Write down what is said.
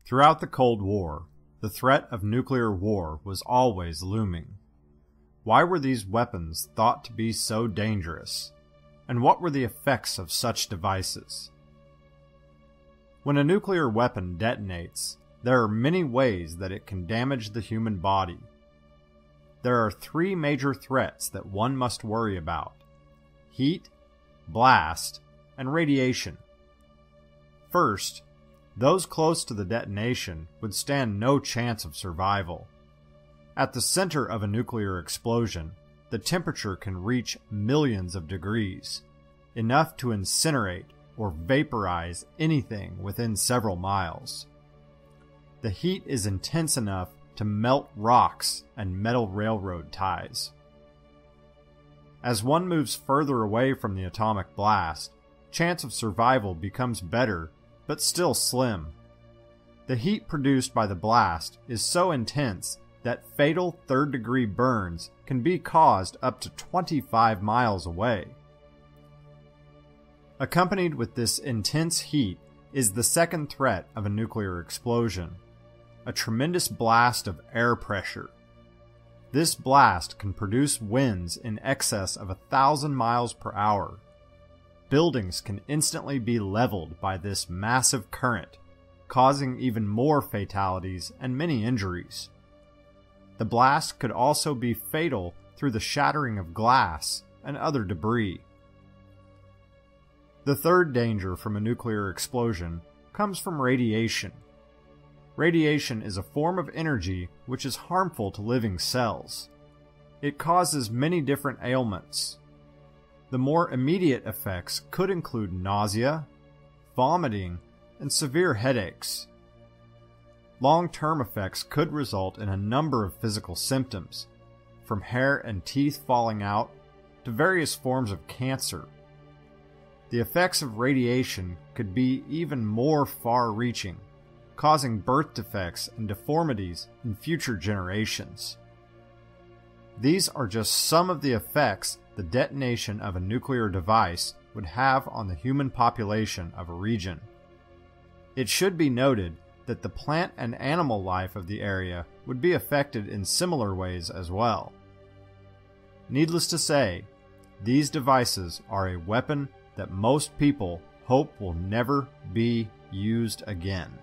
Throughout the Cold War, the threat of nuclear war was always looming. Why were these weapons thought to be so dangerous? And what were the effects of such devices? When a nuclear weapon detonates, there are many ways that it can damage the human body. There are three major threats that one must worry about: heat, blast, and radiation. First, those close to the detonation would stand no chance of survival. At the center of a nuclear explosion, the temperature can reach millions of degrees, enough to incinerate or vaporize anything within several miles. The heat is intense enough to melt rocks and metal railroad ties. As one moves further away from the atomic blast, chance of survival becomes better, but still slim. The heat produced by the blast is so intense that fatal third-degree burns can be caused up to 25 miles away. Accompanied with this intense heat is the second threat of a nuclear explosion: a tremendous blast of air pressure. This blast can produce winds in excess of 1,000 miles per hour. Buildings can instantly be leveled by this massive current, causing even more fatalities and many injuries. The blast could also be fatal through the shattering of glass and other debris. The third danger from a nuclear explosion comes from radiation. Radiation is a form of energy which is harmful to living cells. It causes many different ailments. The more immediate effects could include nausea, vomiting, and severe headaches. Long-term effects could result in a number of physical symptoms, from hair and teeth falling out to various forms of cancer. The effects of radiation could be even more far-reaching, causing birth defects and deformities in future generations. These are just some of the effects the detonation of a nuclear device would have on the human population of a region. It should be noted that the plant and animal life of the area would be affected in similar ways as well. Needless to say, these devices are a weapon that most people hope will never be used again.